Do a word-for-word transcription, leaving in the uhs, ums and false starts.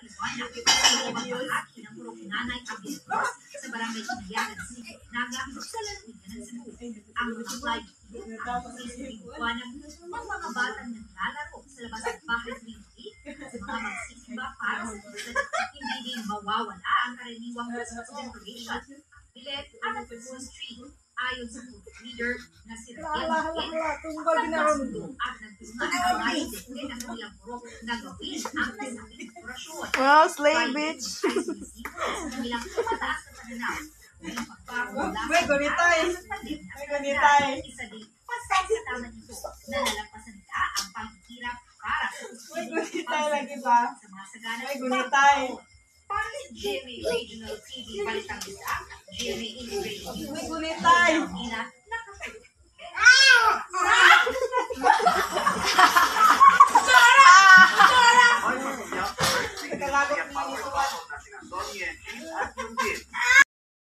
Tijuana. Ito magbahagi ng purong nanay Abiscos sa barangay Sinayagan City, Naga, sa lalawigan ng Cebu. Ang mga flight ang sisipigwanan ng mga batang naglalaro sa labas ng bahay tuwing week sa mga magsisimba para sa Christmas. Hindi din mawawala ang karaniwang Christmas decoration, bilet at ang Christmas tree. Ayon sa food leader na si Raquel Makin, nagkasundo at nagtunan ang mga idente ng kanilang purok na gawin ang nasabing dekorasyon. Wow, slay bitch! Ay sumisipot sa kanilang tumataas na pananaw. May pagpapula May gunitay! May gunitay! Isa din pasasalamat nito na nalampasan nila ang paghihirap para sa may gunitay lagi ba? Sa mga sagana may gunitay! Para sa G M A Regional T V Balitang Isa, G M A Integrated News, may gunitay! Janrina, nakapag- Hoy, masaya. Nakalagay ang power bottle na sinason niya at yung din.